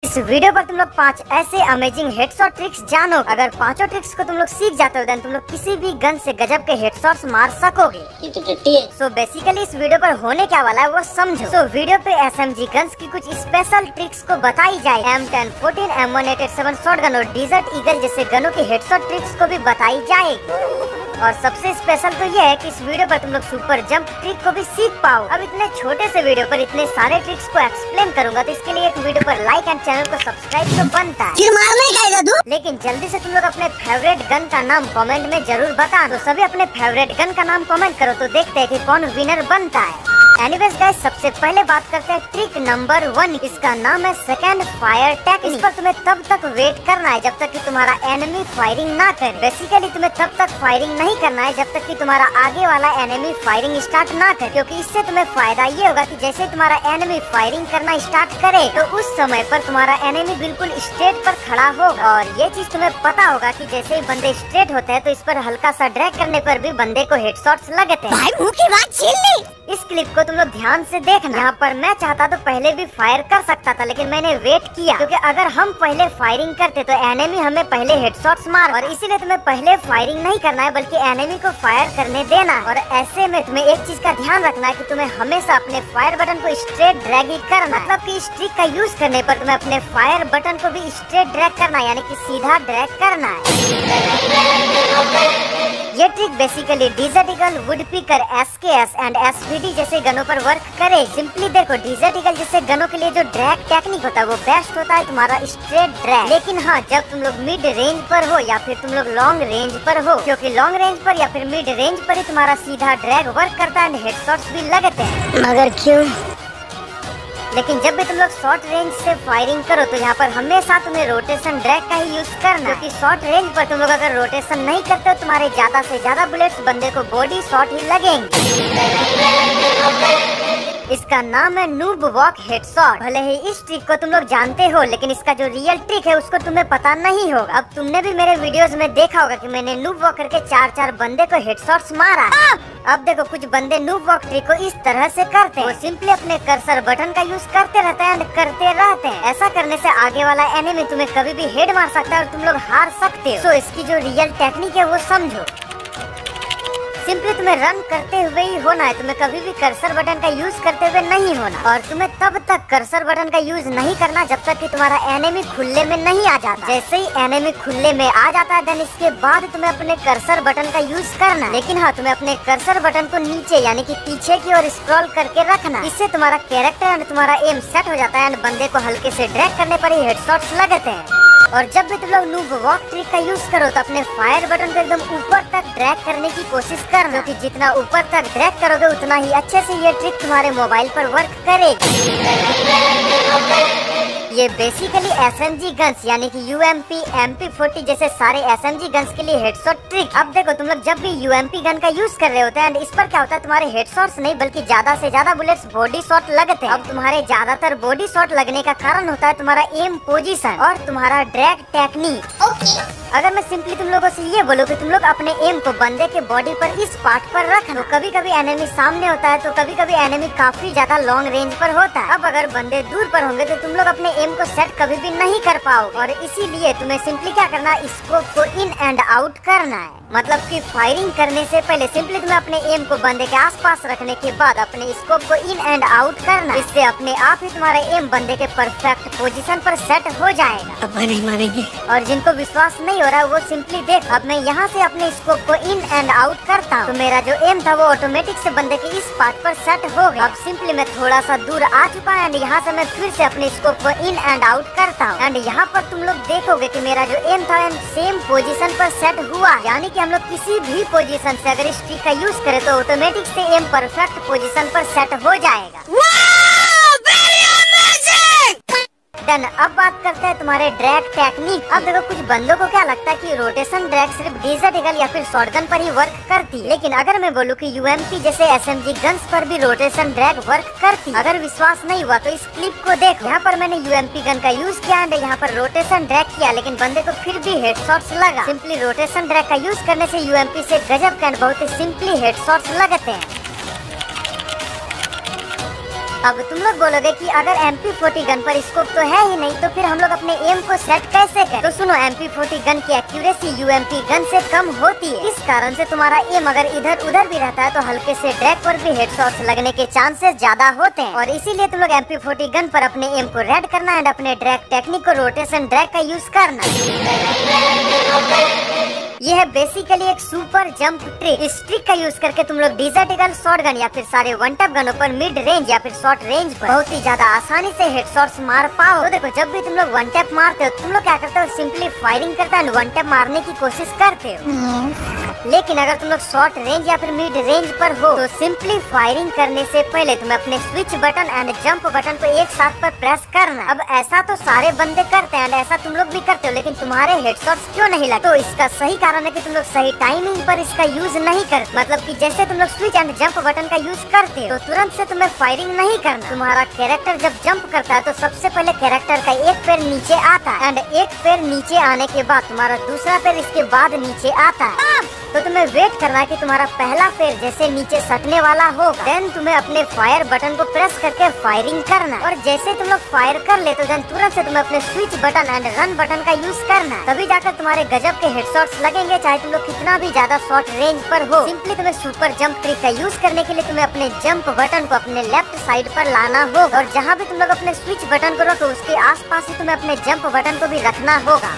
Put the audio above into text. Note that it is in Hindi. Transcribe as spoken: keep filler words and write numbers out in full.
इस वीडियो पर तुम लोग पांच ऐसे अमेजिंग हेडशॉट ट्रिक्स जानो। अगर पांचों ट्रिक्स को तुम लोग सीख जाते हो देन तुम लोग किसी भी गन से गजब के हेडशॉट्स मार सकोगे। सो so बेसिकली इस वीडियो पर होने क्या वाला है वो समझो। सो so वीडियो पे एसएमजी गन्स की कुछ स्पेशल ट्रिक्स को बताई जाए। M ten fourteen, M one eight eight seven shotgun और डेजर्ट ईगल जैसे गनों की हेडशॉट ट्रिक्स को भी बताई जाएगी। और सबसे स्पेशल तो ये है कि इस वीडियो पर तुम लोग सुपर जंप ट्रिक को भी सीख पाओ। अब इतने छोटे से वीडियो पर इतने सारे ट्रिक्स को एक्सप्लेन करूंगा तो इसके लिए एक वीडियो पर लाइक एंड चैनल को सब्सक्राइब तो बनता है। लेकिन जल्दी से तुम लोग अपने फेवरेट गन का नाम कमेंट में जरूर बता दो। सभी अपने फेवरेट गन का नाम कमेंट करो तो देखते हैं कि कौन विनर बनता है। एनीवेज गाइस, सबसे पहले बात करते हैं ट्रिक नंबर वन। इसका नाम है सेकंड फायर टेक्निक। इस पर तुम्हें तब तक वेट करना है जब तक कि तुम्हारा एनिमी फायरिंग ना करे। बेसिकली तुम्हें तब तक फायरिंग नहीं करना है जब तक कि तुम्हारा आगे वाला एनिमी फायरिंग स्टार्ट ना करे, क्योंकि इससे तुम्हें फायदा ये होगा कि जैसे तुम्हारा एनिमी फायरिंग करना स्टार्ट करे तो उस समय पर तुम्हारा एनिमी बिल्कुल स्ट्रेट पर खड़ा होगा। और ये चीज तुम्हें पता होगा कि जैसे ही बंदे स्ट्रेट होते हैं तो इस पर हल्का सा ड्रैग करने पर भी बंदे को हेडशॉट्स लगते हैं। भाई मुंह की बात छीन ली। इस क्लिप को तुम लोग ध्यान से देखना। यहाँ पर मैं चाहता तो पहले भी फायर कर सकता था, लेकिन मैंने वेट किया क्योंकि अगर हम पहले फायरिंग करते तो एनिमी हमें पहले हेडशॉट्स मार, और इसीलिए तुम्हें पहले फायरिंग नहीं करना है बल्कि एनिमी को फायर करने देना है। और ऐसे में तुम्हें एक चीज का ध्यान रखना है कि तुम्हें हमेशा अपने फायर बटन को स्ट्रेट ड्रैग ही करना है। मतलब कि इस ट्रिक का यूज करने पर तुम्हें अपने फायर बटन को भी स्ट्रेट ड्रैग करना है, यानी कि सीधा ड्रैग करना है। ये trick basically desert eagle, woodpecker, SKS and SVD जैसे गनों पर वर्क करे। सिंपली देखो, डेजर्ट ईगल जैसे गनों के लिए जो ड्रैग टेक्निक होता है वो बेस्ट होता है तुम्हारा स्ट्रेट ड्रैग। लेकिन हाँ, जब तुम लोग मिड रेंज पर हो या फिर तुम लोग लॉन्ग रेंज पर हो, क्योंकि लॉन्ग रेंज पर या फिर मिड रेंज पर ही तुम्हारा सीधा ड्रैग वर्क करता है एंड हेडशॉट्स भी लगते हैं। मगर क्यों? लेकिन जब भी तुम लोग शॉर्ट रेंज से फायरिंग करो तो यहाँ पर हमेशा तुम्हें रोटेशन ड्रैग का ही यूज करना, क्योंकि शॉर्ट रेंज पर तुम लोग अगर रोटेशन नहीं करते तो तुम्हारे ज्यादा से ज्यादा बुलेट्स बंदे को बॉडी शॉट ही लगेंगे। इसका नाम है नूब वॉक हेडशॉट। भले ही इस ट्रिक को तुम लोग जानते हो, लेकिन इसका जो रियल ट्रिक है उसको तुम्हें पता नहीं होगा। अब तुमने भी मेरे वीडियोस में देखा होगा कि मैंने नूब वॉक करके चार चार बंदे को हेडशॉट्स मारा। अब देखो, कुछ बंदे नूब वॉक ट्रिक को इस तरह से करते हैं, वो सिंपली अपने कर्सर बटन का यूज करते रहते हैं एंड करते रहते हैं। ऐसा करने से आगे वाला एनिमी तुम्हें कभी भी हेड मार सकता है और तुम लोग हार सकते हो। सो इसकी जो रियल टेक्निक है वो समझो। सिंपली तुम्हें रन करते हुए ही होना है, तुम्हें कभी भी कर्सर बटन का यूज करते हुए नहीं होना। और तुम्हें तब तक कर्सर बटन का यूज नहीं करना जब तक कि तुम्हारा एनिमी खुले में नहीं आ जाता। जैसे ही एनिमी खुले में आ जाता है देन इसके बाद तुम्हें अपने कर्सर बटन का यूज करना। लेकिन हाँ, तुम्हें अपने कर्सर बटन को नीचे यानी कि पीछे की ओर स्क्रॉल करके रखना। इससे तुम्हारा कैरेक्टर एंड तुम्हारा एम सेट हो जाता है एंड बंदे को हल्के से ड्रैग करने पर ही हेडशॉट्स लगते हैं। और जब भी तुम लोग नूब वॉक ट्रिक का यूज करो तो अपने फायर बटन को एकदम ऊपर तक ड्रैग करने की कोशिश करना, क्योंकि जितना ऊपर तक ड्रैग करोगे उतना ही अच्छे से ये ट्रिक तुम्हारे मोबाइल पर वर्क करेगी। ये बेसिकली एसएमजी गन्स यानी कि यूएमपी, एमपी फोर्टी जैसे सारे एसएमजी गन्स के लिए हेडशॉट ट्रिक। अब देखो, तुम लोग जब भी यूएमपी गन का यूज कर रहे होते हैं एंड इस पर क्या होता है, तुम्हारे हेडशॉट्स नहीं बल्कि ज्यादा से ज्यादा बुलेट्स बॉडी शॉट लगते हैं। अब तुम्हारे ज्यादातर बॉडी शॉट लगने का कारण होता है तुम्हारा एम पोजीशन और तुम्हारा ड्रैग टेक्निक। ओके, अगर मैं सिंपली तुम लोगों से ये बोलूं कि तुम लोग अपने एम को बंदे के बॉडी पर इस पार्ट पर रख लो, कभी कभी एनिमी सामने होता है तो कभी कभी एनिमी काफी ज्यादा लॉन्ग रेंज पर होता है। अब अगर बंदे दूर पर होंगे तो तुम लोग अपने एम को सेट कभी भी नहीं कर पाओगे, और इसीलिए तुम्हें सिंपली क्या करना है, स्कोप को इन एंड आउट करना है। मतलब कि फायरिंग करने से पहले सिंपली तुम्हें अपने एम को बंदे के आसपास रखने के बाद अपने स्कोप को इन एंड आउट करना। इससे अपने आप ही तुम्हारा एम बंदे के परफेक्ट पोजीशन पर सेट हो जाएगा। अब नहीं मारेंगे। और जिनको विश्वास नहीं हो रहा वो सिंपली देख, अब मैं यहाँ से अपने स्कोप को इन एंड आउट करता हूँ तो मेरा जो एम था वो ऑटोमेटिक से बंदे के इस पार्ट पर सेट हो गया। अब सिंपली मैं थोड़ा सा दूर आ चुका है एंड यहाँ से मैं फिर से अपने स्कोप को इन एंड आउट करता हूँ एंड यहाँ पर तुम लोग देखोगे कि मेरा जो एम था एंड सेम पोजीशन पर सेट हुआ। यानी कि हम लोग किसी भी पोजीशन से अगर इस ट्रिक का यूज करें तो ऑटोमेटिक से एम परफेक्ट पोजीशन पर सेट हो जाएगा। देन अब बात करते हैं तुम्हारे ड्रैग टेक्निक। अब देखो, कुछ बंदों को क्या लगता है कि रोटेशन ड्रैग सिर्फ डेजर्ट ईगल या फिर शॉटगन पर ही वर्क करती है, लेकिन अगर मैं बोलूँ कि यूएमपी जैसे एसएमजी गन्स पर भी रोटेशन ड्रैग वर्क करती। अगर विश्वास नहीं हुआ तो इस क्लिप को देखो। यहाँ पर मैंने यूएमपी गन का यूज किया एंड यहाँ पर रोटेशन ड्रैग किया, लेकिन बंदे को फिर भी हेडशॉट्स लगा। सिंपली रोटेशन ड्रैग का यूज करने से यूएमपी से गजब के बहुत ही सिंपली हेडशॉट्स लगते हैं। अब तुम लोग बोलोगे कि अगर एम पी फोर्टी गन पर स्कोप तो है ही नहीं तो फिर हम लोग अपने एम को सेट कैसे करें? तो सुनो, एम पी फोर्टी गन की accuracy U M P gun से कम होती है। इस कारण से तुम्हारा एम अगर इधर उधर भी रहता है तो हल्के से ड्रैग पर भी हेडशॉट्स लगने के चांसेस ज्यादा होते हैं। और इसीलिए तुम लोग एम पी फोर्टी गन पर अपने एम को रेड करना एंड अपने ड्रैग टेक्निक को रोटेशन ड्रैग का यूज करना। ये है बेसिकली एक सुपर जंप ट्रिक। इस ट्रिक का यूज करके तुम लोग डिजर्ट ईगल, शॉर्ट गन या फिर सारे वन टैप गनों पर मिड रेंज या फिर शॉर्ट रेंज पर बहुत ही ज्यादा आसानी से हेडशॉट्स मार पाओ। तो देखो, जब भी तुम लोग वन टैप मारते हो तुम लोग क्या करते हो, सिंपली फायरिंग करते हो, वन टैप मारने की कोशिश करते हो। लेकिन अगर तुम लोग शॉर्ट रेंज या फिर मिड रेंज पर हो तो सिंपली फायरिंग करने से पहले तुम्हें अपने switch button and jump button को एक साथ पर प्रेस करना। अब ऐसा तो सारे बंदे करते हैं, ऐसा तुम लोग भी करते हो, लेकिन तुम्हारे हेडशॉट्स क्यों नहीं लगते? तो इसका सही कारण है कि तुम लोग सही टाइमिंग पर इसका यूज नहीं करते। मतलब कि जैसे तुम लोग स्विच एंड जंप बटन का यूज करते हो तो तुरंत से तुम्हें फायरिंग नहीं करना। तुम्हारा कैरेक्टर जब जंप करता है तो सबसे पहले कैरेक्टर का एक पैर नीचे आता है एंड एक पैर नीचे आने के बाद तुम्हारा दूसरा पैर इसके बाद नीचे आता है। तो तुम्हें वेट करना है कि तुम्हारा पहला पैर जैसे नीचे सटने वाला होगा, देन तुम्हें अपने फायर बटन को प्रेस करके फायरिंग करना। और जैसे तुम लोग फायर कर लेते हो देन तुरंत से तुम्हें अपने switch button and run button का यूज करना है। तभी जाकर तुम्हारे गजब के हेडशॉट्स लगेंगे, चाहे तुम लोग कितना भी ज्यादा शॉर्ट रेंज पर हो। सिंपली तुम्हें सुपर जंप ट्रिक का यूज करने के लिए तुम्हें अपने जंप बटन को अपने लेफ्ट साइड पर लाना होगा और जहाँ भी तुम लोग अपने स्विच बटन को रखो उसके आसपास ही तुम्हें अपने जंप बटन को भी रखना होगा।